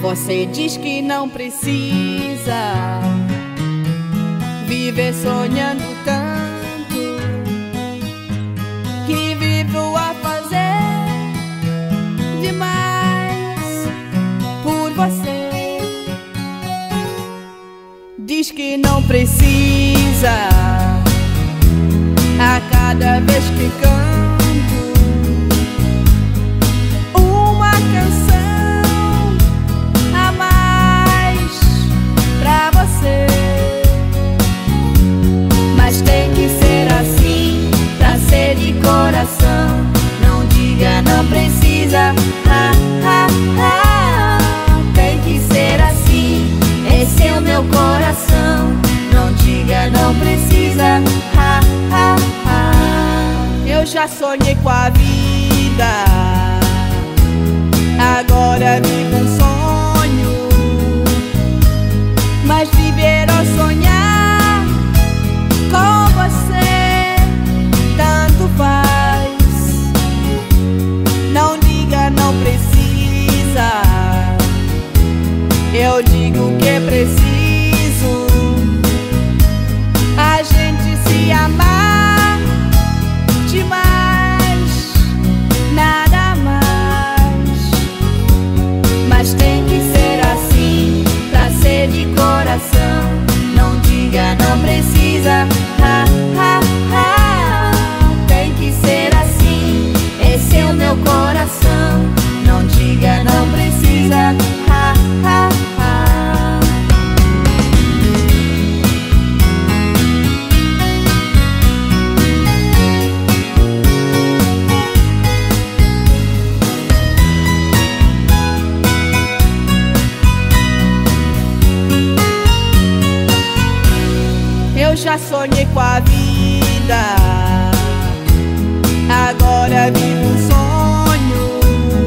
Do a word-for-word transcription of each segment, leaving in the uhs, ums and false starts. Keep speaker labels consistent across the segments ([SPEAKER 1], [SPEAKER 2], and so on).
[SPEAKER 1] Você diz que não precisa viver sonhando tanto, que vivo a fazer demais por você. Diz que não precisa a cada vez que canto uma canção a mais pra você. Mas tem que ser assim pra ser de coração. Não diga não precisa, ah, ah, ah. Tem que ser assim, esse é o meu coração. Não diga não precisa, ah, ah, ah. Eu já sonhei com a vida, agora vivo um sonho. Mas viver ou sonhar com você tanto faz. Não diga não precisa, eu digo que é preciso a gente se amar demais, nada mais. Mas tem que ser assim pra ser de coração. Não diga não precisa, ah, ah, ah. Tem que ser assim, esse é o meu coração. Não diga não precisa, ah, ah, ah. Eu já sonhei com a vida, agora vivo um sonho.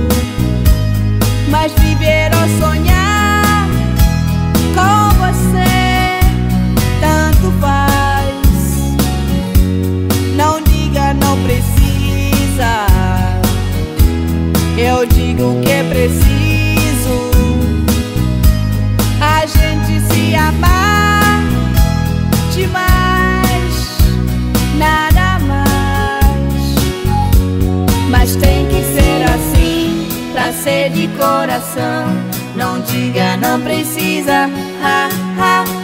[SPEAKER 1] Mas viver ou sonhar com você tanto faz. Não diga não precisa, eu digo que é preciso a gente se amar demais, nada mais. Mas tem que ser assim pra ser de coração. Não diga não precisa, ah, ah.